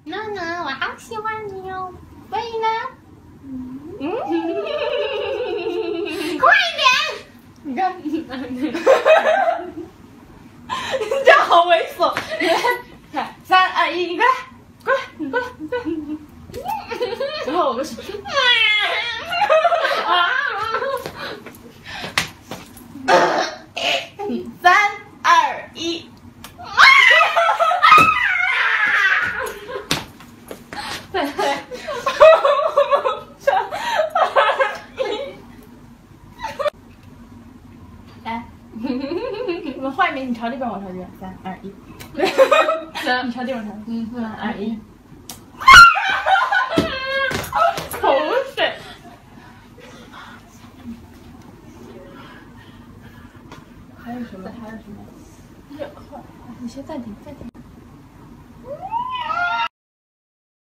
娜娜，我好喜欢你哦。所以呢，快点！你看，你这样好猥琐。看，3、2、1，你过来，过来，过来，过来。然后我个手。3、2、1。对对。来，我们换一遍，你朝这边，我朝这边。3、2、1。你朝这边，朝。3、2、1。口水。还有什么？还有什么？你先暂停，暂停。